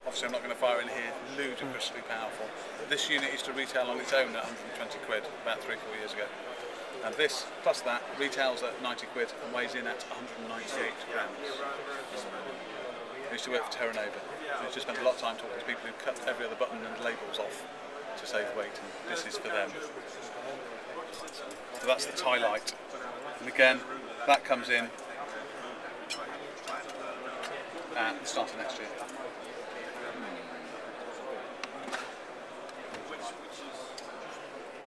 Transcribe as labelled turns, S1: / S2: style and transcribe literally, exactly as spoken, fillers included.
S1: Obviously I'm not going to fire it in here, ludicrously powerful. But this unit used to retail on its own at one hundred and twenty quid about three, four years ago. And this, plus that, retails at ninety quid and weighs in at one hundred and ninety-eight grams. I used to work for Terra Nova. I used to spend a lot of time talking to people who cut every other button and labels off to save weight, and this is for them. So that's the TiLite. And again, that comes in at the start of next year.